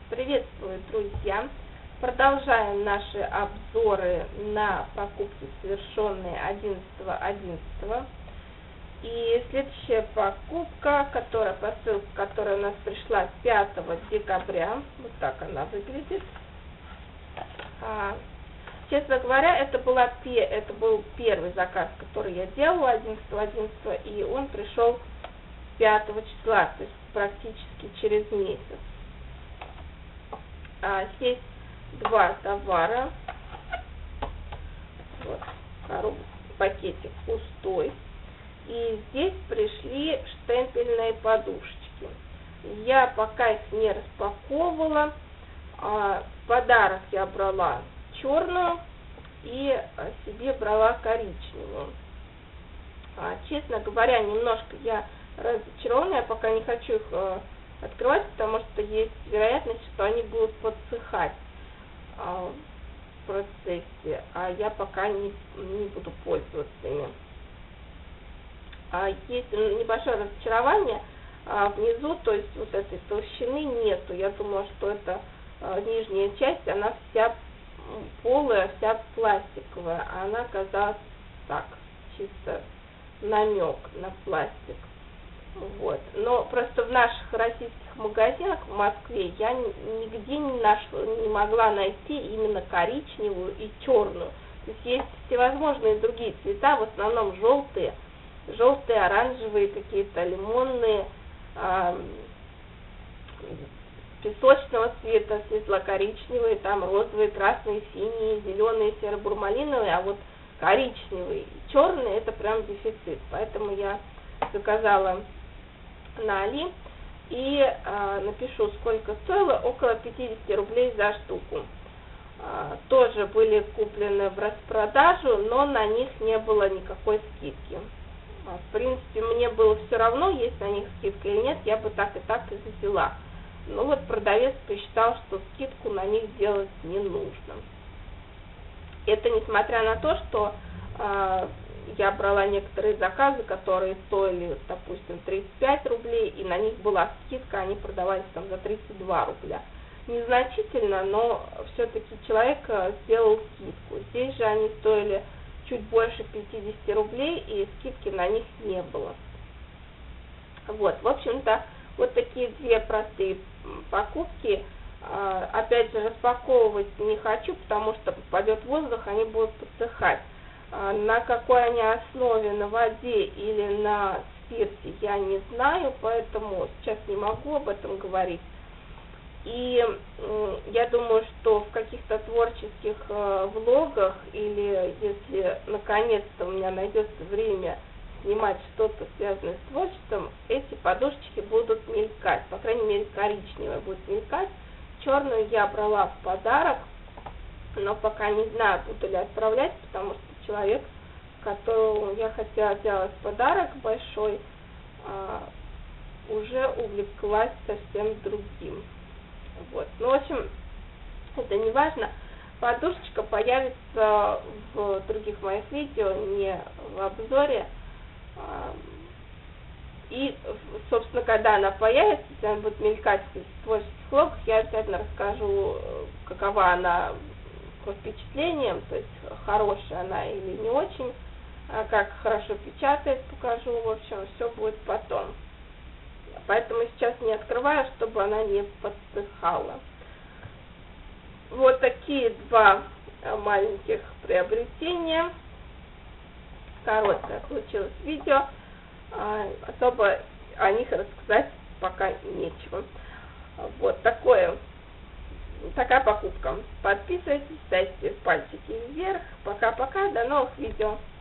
Приветствую, друзья! Продолжаем наши обзоры на покупки, совершенные 11.11. И следующая покупка, посылка, которая у нас пришла 5 декабря, вот так она выглядит. Честно говоря, это был первый заказ, который я делала 11.11, и он пришел 5 числа, то есть практически через месяц. Есть два товара. Вот, пакетик пустой. И здесь пришли штемпельные подушечки. Я пока их не распаковывала. В подарок я брала черную и себе брала коричневую. Честно говоря, немножко я разочарована, я пока не хочу их открывать, потому что есть вероятность, что они будут подсыхать в процессе, а я пока не буду пользоваться ими. Есть небольшое разочарование внизу, то есть вот этой толщины нету. Я думала, что это нижняя часть, она вся полая, вся пластиковая, а она оказалась так, чисто намек на пластик. Вот. Но просто в наших российских магазинах в Москве я нигде не могла найти именно коричневую и черную. То есть всевозможные другие цвета, в основном желтые, оранжевые, какие-то лимонные, песочного цвета, светло-коричневые, там розовые, красные, синие, зеленые, серо-бурмалиновые, а вот коричневые и черные — это прям дефицит. Поэтому я заказала на Али и напишу, сколько стоило, около 50 рублей за штуку. Тоже были куплены в распродажу, но на них не было никакой скидки. В принципе, мне было все равно, есть на них скидка или нет, я бы так и взяла. Но вот продавец посчитал, что скидку на них делать не нужно. Это несмотря на то, что я брала некоторые заказы, которые стоили, допустим, 35 рублей, и на них была скидка, они продавались там за 32 рубля. Незначительно, но все-таки человек сделал скидку. Здесь же они стоили чуть больше 50 рублей, и скидки на них не было. Вот, в общем-то, вот такие две простые покупки. Опять же, распаковывать не хочу, потому что попадет воздух, они будут подсыхать. На какой они основе, на воде или на спирте, я не знаю, поэтому сейчас не могу об этом говорить. И я думаю, что в каких-то творческих влогах, или если наконец-то у меня найдется время снимать что-то связанное с творчеством, эти подушечки будут мелькать, по крайней мере коричневая будет мелькать. Черную я брала в подарок, но пока не знаю, буду ли отправлять, потому что человек, которому я хотела сделать подарок большой, уже увлеклась совсем другим. Вот. Ну, в общем, это не важно. Подушечка появится в других моих видео, не в обзоре. И, собственно, когда она появится, если она будет мелькать в творческих влогах, я обязательно расскажу, какова она по впечатлениям, то есть хорошая она или не очень, как хорошо печатает, покажу. В общем, все будет потом. Поэтому сейчас не открываю, чтобы она не подсыхала. Вот такие два маленьких приобретения. Короткое получилось видео. Особо о них рассказать пока нечего. Вот такая покупка. Подписывайтесь, ставьте пальчики вверх. Пока-пока, до новых видео.